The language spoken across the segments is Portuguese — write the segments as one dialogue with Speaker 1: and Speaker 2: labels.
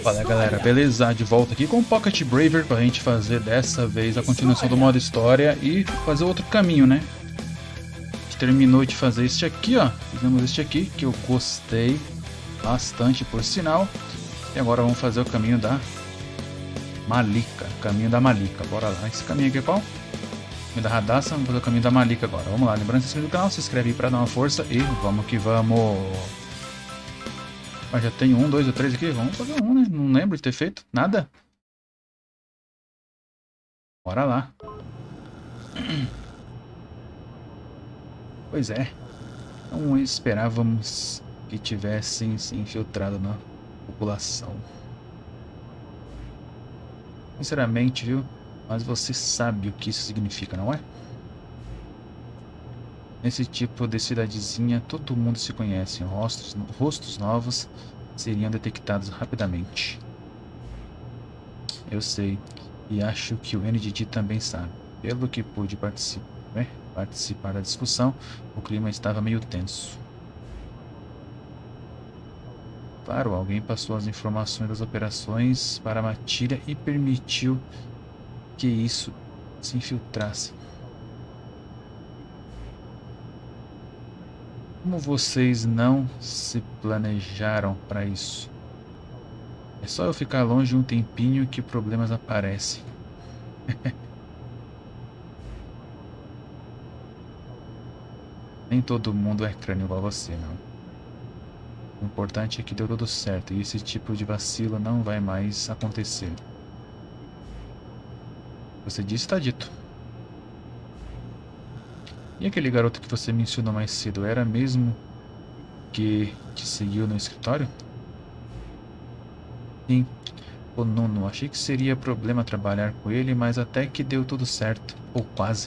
Speaker 1: Fala galera, beleza? De volta aqui com o Pocket Braver pra gente fazer dessa vez a continuação do modo história e fazer outro caminho, né? A gente terminou de fazer este aqui, ó. Fizemos este aqui, que eu gostei bastante por sinal. E agora vamos fazer o caminho da Malika. Caminho da Malika, bora lá. Esse caminho aqui é qual? Caminho da Radassa, vamos fazer o caminho da Malika agora. Vamos lá, lembrando de se inscrever no canal, se inscreve aí pra dar uma força e vamos que vamos. Mas já tem 1, 2 ou 3 aqui. Vamos fazer um, né? Não lembro de ter feito nada. Bora lá. Pois é. Não esperávamos que tivessem se infiltrado na população. Sinceramente, viu? Mas você sabe o que isso significa, não é? Nesse tipo de cidadezinha, todo mundo se conhece. Rostos novos seriam detectados rapidamente. Eu sei. E acho que o NDD também sabe. Pelo que pude participar da discussão, o clima estava meio tenso. Claro, alguém passou as informações das operações para a matilha e permitiu que isso se infiltrasse. Como vocês não se planejaram para isso? É só eu ficar longe um tempinho que problemas aparecem. Nem todo mundo é crânio igual você, não. O importante é que deu tudo certo e esse tipo de vacilo não vai mais acontecer. Você disse, está dito. E aquele garoto que você mencionou mais cedo, era mesmo que te seguiu no escritório? Sim. O Nuno, achei que seria problema trabalhar com ele, mas até que deu tudo certo. Ou quase.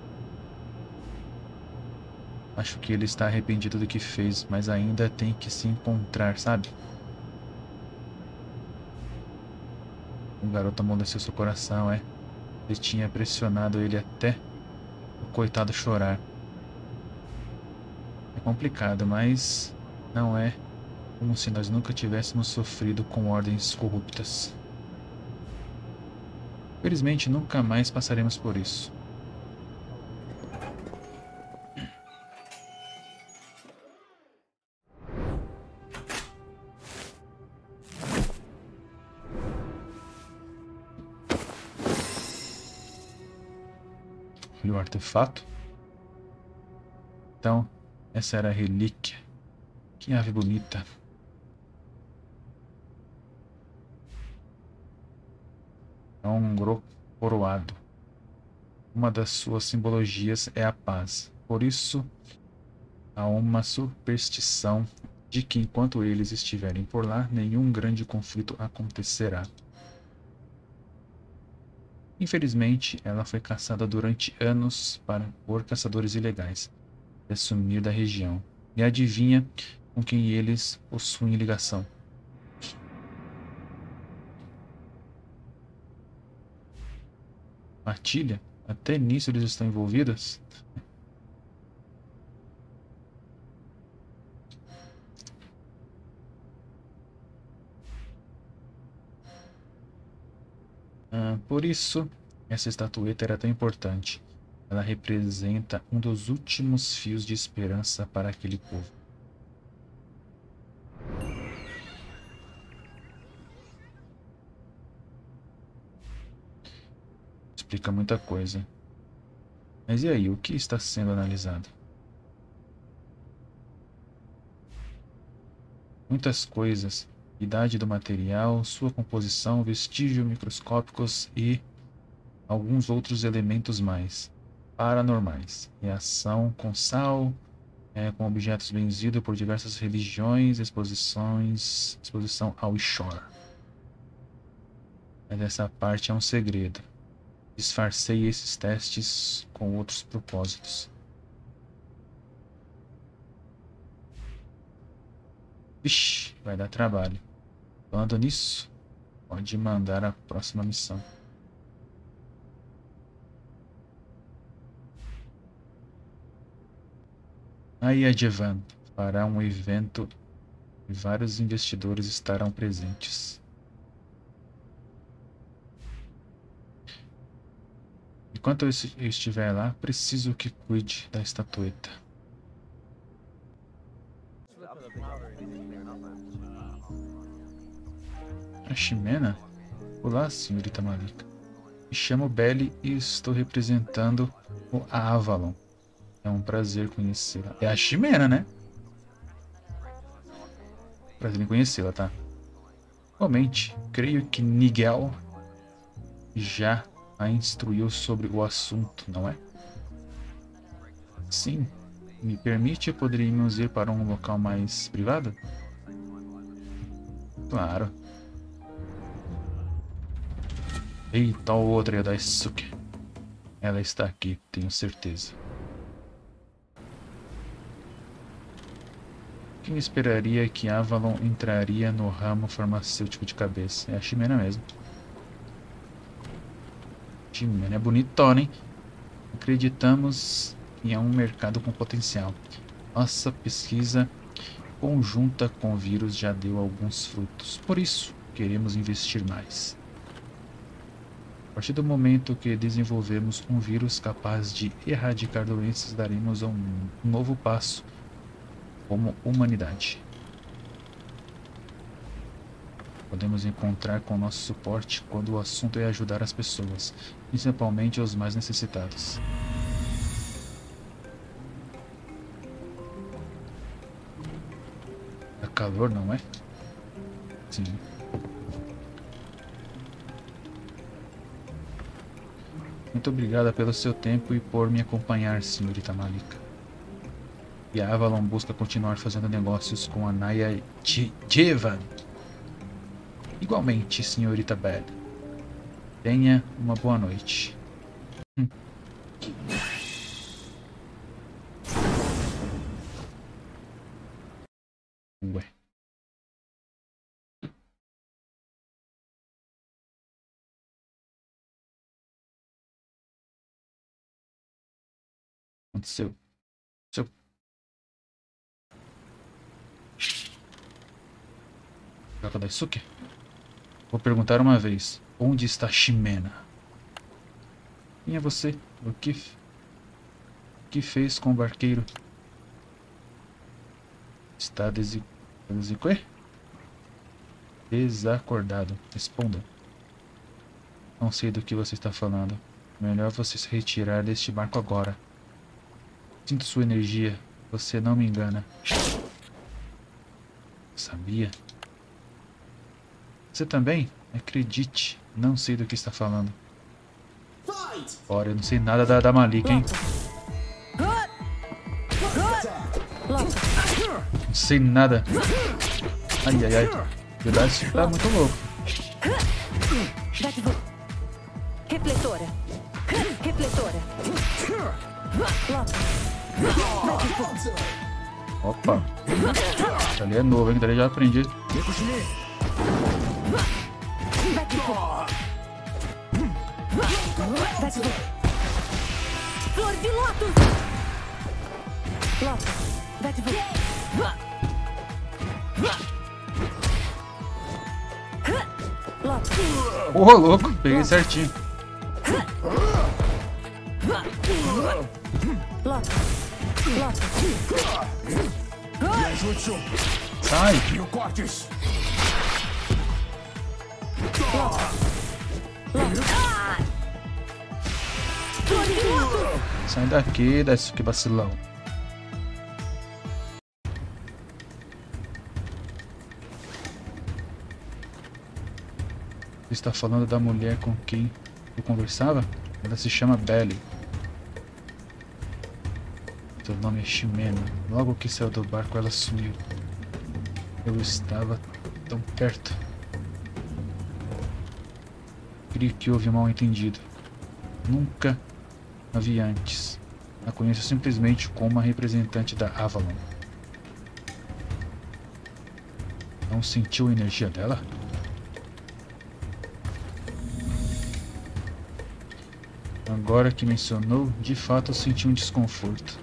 Speaker 1: Acho que ele está arrependido do que fez, mas ainda tem que se encontrar, sabe? O garoto amoleceu seu coração, é. Ele tinha pressionado ele até o coitado chorar. É complicado, mas não é como se nós nunca tivéssemos sofrido com ordens corruptas. Felizmente, nunca mais passaremos por isso. E o artefato? Então, essa era a relíquia. Que ave bonita. É um gro coroado. Uma das suas simbologias é a paz. Por isso, há uma superstição de que enquanto eles estiverem por lá, nenhum grande conflito acontecerá. Infelizmente, ela foi caçada durante anos por caçadores ilegais e sumir da região. E adivinha com quem eles possuem ligação? Matilha? Até nisso eles estão envolvidos? Por isso, essa estatueta era tão importante. Ela representa um dos últimos fios de esperança para aquele povo. Explica muita coisa. Mas e aí, o que está sendo analisado? Muitas coisas. Idade do material, sua composição, vestígios microscópicos e alguns outros elementos mais paranormais. Reação com sal, com objetos benzidos por diversas religiões, exposição ao Ishor. Mas essa parte é um segredo. Disfarcei esses testes com outros propósitos. Vixe, vai dar trabalho. Falando nisso, pode mandar a próxima missão. Aí a Jevan fará um evento e vários investidores estarão presentes. Enquanto eu estiver lá, preciso que cuide da estatueta. A Ximena? Olá, senhorita Malika. Me chamo Belly e estou representando o Avalon. É um prazer conhecê-la. É a Ximena, né? Prazer em conhecê-la, tá? Igualmente, creio que Nigel já a instruiu sobre o assunto, não é? Sim. Me permite, poderíamos ir para um local mais privado? Claro. Eita, outra é da Daisuke. Ela está aqui, tenho certeza. Quem esperaria que Avalon entraria no ramo farmacêutico de cabeça? É a Ximena mesmo. Ximena é bonitona, hein? Acreditamos que é um mercado com potencial. Nossa pesquisa conjunta com o vírus já deu alguns frutos. Por isso, queremos investir mais. A partir do momento que desenvolvemos um vírus capaz de erradicar doenças, daremos um novo passo como humanidade. Podemos encontrar com nosso suporte quando o assunto é ajudar as pessoas, principalmente os mais necessitados. Tá calor, não é? Sim. Muito obrigada pelo seu tempo e por me acompanhar, senhorita Malika. E a Avalon busca continuar fazendo negócios com a Naya Jeevan. Igualmente, senhorita Bell. Tenha uma boa noite. Ué. Aconteceu. Troca Daisuke? Vou perguntar uma vez. Onde está Ximena? Quem é você? O que fez com o barqueiro? Está desacordado. Responda. Não sei do que você está falando. Melhor você se retirar deste barco agora. Sinto sua energia. Você não me engana. Sabia? Você também? Acredite. Não sei do que está falando. Ora, eu não sei nada da Malika, hein? Não sei nada. Ai, ai, ai. Na verdade, isso tá muito louco.
Speaker 2: Refletora. Refletora.
Speaker 1: Opa. Isso ali é novo, hein? Daí já aprendi.
Speaker 2: Flor de Lotus. Lotus.
Speaker 1: Porra, louco. Peguei certinho. Sai. Sai daqui, Daisuke vacilão. Você está falando da mulher com quem eu conversava? Ela se chama Belly. Seu nome é Ximena. Logo que saiu do barco, ela sumiu. Eu estava tão perto. Creio que houve um mal entendido. Nunca a vi antes. A conheço simplesmente como uma representante da Avalon. Não sentiu a energia dela? Agora que mencionou, de fato eu senti um desconforto.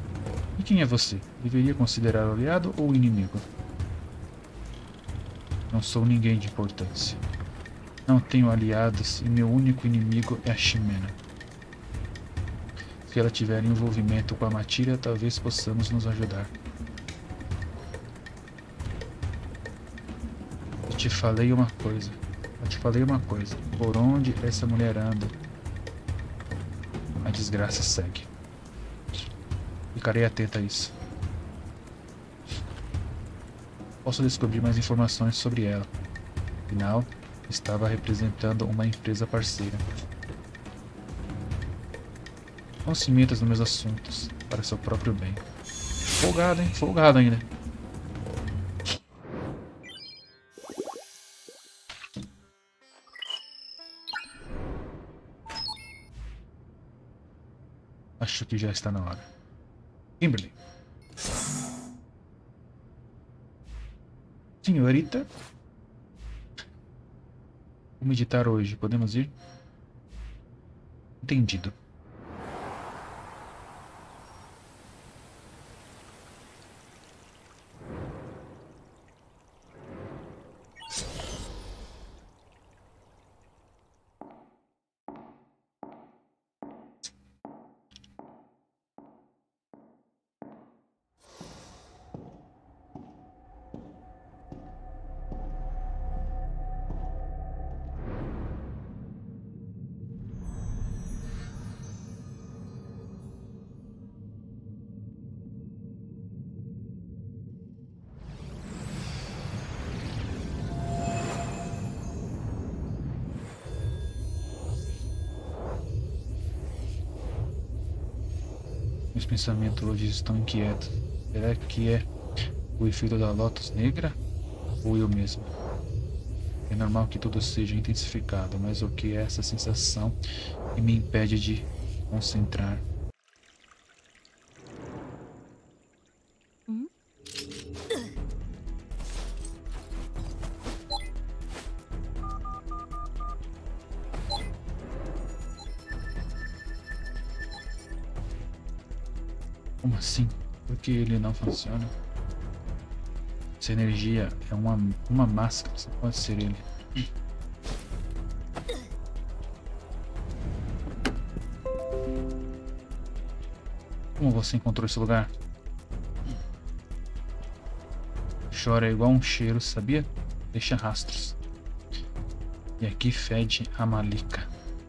Speaker 1: E quem é você? Deveria considerar aliado ou inimigo? Não sou ninguém de importância. Não tenho aliados e meu único inimigo é a Ximena. Se ela tiver envolvimento com a Matilha, talvez possamos nos ajudar. Eu te falei uma coisa. Por onde essa mulher anda, a desgraça segue. Ficarei atento a isso. Posso descobrir mais informações sobre ela. Afinal, estava representando uma empresa parceira. Não se metas nos meus assuntos, para seu próprio bem. Folgado, hein? Folgado ainda. Acho que já está na hora. Kimberly. Senhorita? Vou meditar hoje. Podemos ir? Entendido. Meus pensamentos hoje estão inquietos. Será que é o efeito da Lotus Negra? Ou eu mesmo? É normal que tudo seja intensificado, mas o que é essa sensação que me impede de concentrar? Como assim? Por que ele não funciona? Essa energia é uma máscara, só pode ser ele. Como você encontrou esse lugar? Chora igual um cheiro, sabia? Deixa rastros. E aqui fede a Malika.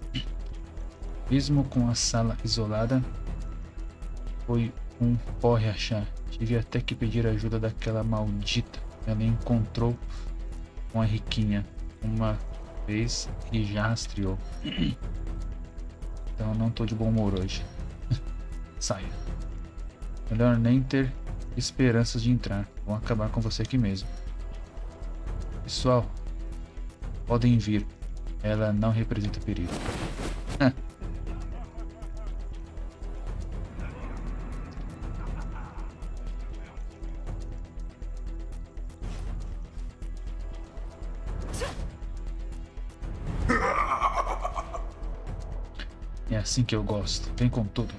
Speaker 1: Mesmo com a sala isolada, foi um porre achar. Tive até que pedir ajuda daquela maldita. Ela encontrou com a riquinha uma vez e já rastreou. Então eu não tô de bom humor hoje. Saia. Melhor nem ter esperanças de entrar. Vou acabar com você aqui mesmo. Pessoal, podem vir. Ela não representa perigo. É assim que eu gosto. Vem com tudo.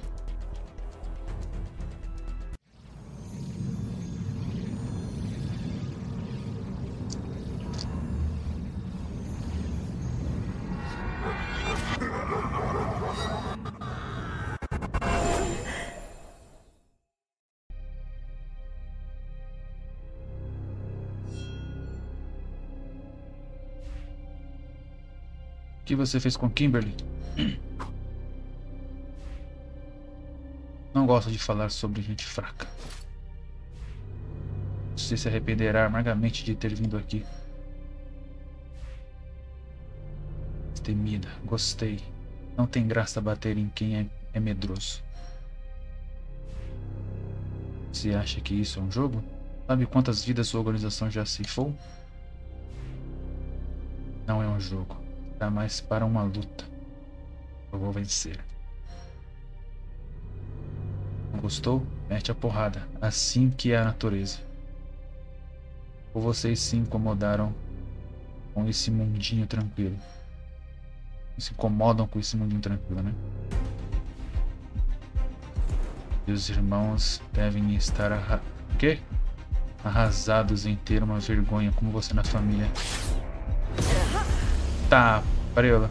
Speaker 1: O que você fez com Kimberly? Não gosto de falar sobre gente fraca. Você se arrependerá amargamente de ter vindo aqui. Temida, gostei. Não tem graça bater em quem é medroso. Você acha que isso é um jogo? Sabe quantas vidas sua organização já ceifou? Não é um jogo. Está mais para uma luta. Eu vou vencer. Não gostou? Mete a porrada. Assim que é a natureza. Ou vocês se incomodaram com esse mundinho tranquilo? Se incomodam com esse mundinho tranquilo, né? E os irmãos devem estar... O quê? Arrasados em ter uma vergonha como você na família. Tá, preula.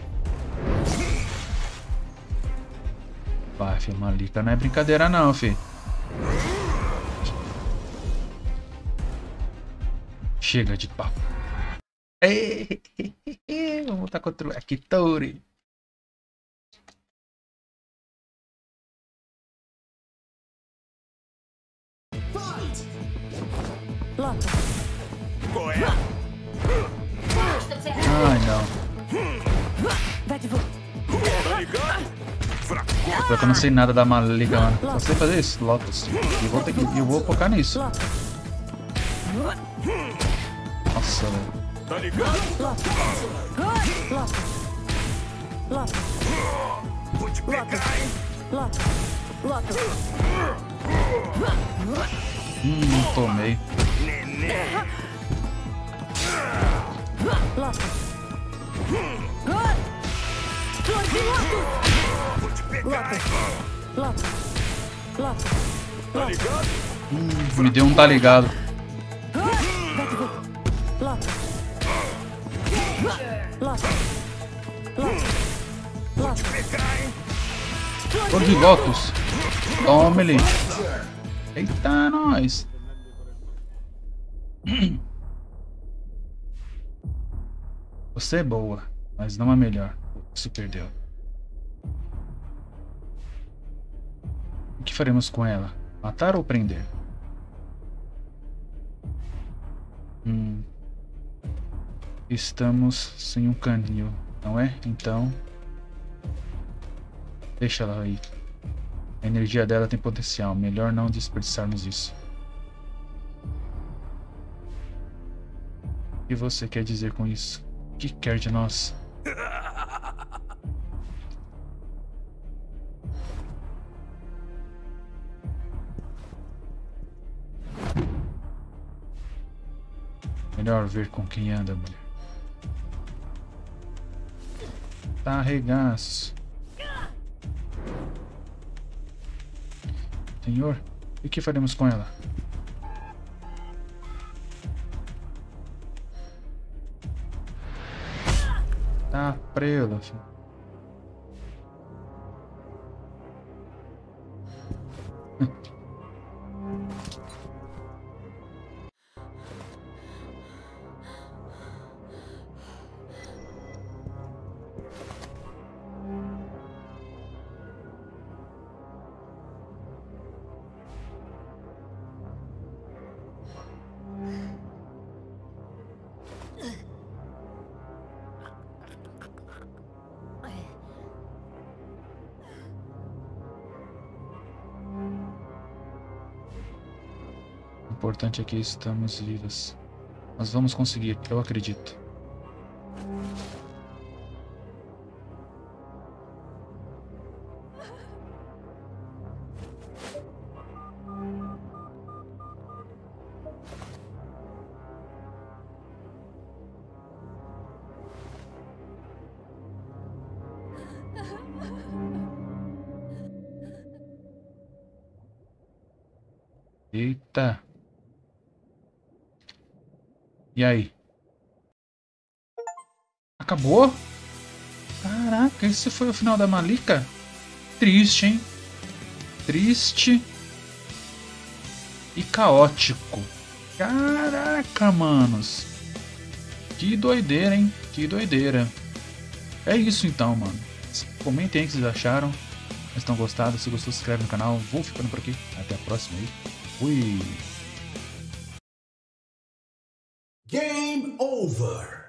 Speaker 1: Vai, filho, Malika não é brincadeira não, filho. Chega de papo. Vamos lutar contra o Akitori.
Speaker 2: Lota.
Speaker 1: Ai, não.
Speaker 2: Vai de volta.
Speaker 1: Pior que eu não sei nada da Malika, mano. Só sei fazer isso, Lotus. E eu vou focar nisso.
Speaker 2: Lota.
Speaker 1: Nossa, velho.
Speaker 2: Lota. Lota. Lota.
Speaker 3: Vou te pegar, hein?
Speaker 2: Lota. Lota.
Speaker 1: Tomei.
Speaker 2: Lota. Flor de loto.
Speaker 3: Vou te pegar, hein?
Speaker 2: Lota. Lota.
Speaker 3: Tá ligado?
Speaker 1: Me deu um tá ligado.
Speaker 2: Vai de volta. Lota. Lota. Lota.
Speaker 3: Vou te pegar, hein?
Speaker 1: Flor de Lotus. Toma ele. Eita, nós. Você é boa, mas não a melhor. Se perdeu. O que faremos com ela? Matar ou prender? Estamos sem um canil, não é? Então... deixa ela aí. A energia dela tem potencial. Melhor não desperdiçarmos isso. O que você quer dizer com isso? O que quer de nós? Melhor ver com quem anda, mulher. Tá, regaço. Senhor, e o que faremos com ela? Tá, preula, filho. O importante é que estamos vivas. Nós vamos conseguir, eu acredito. Eita. E aí? Acabou? Caraca, esse foi o final da Malika? Triste, hein? Triste e caótico. Caraca, manos. Que doideira, hein? Que doideira. É isso então, mano. Comentem aí o que vocês acharam. Se estão gostando, se gostou, se inscreve no canal. Vou ficando por aqui. Até a próxima aí. Fui.
Speaker 4: Game over.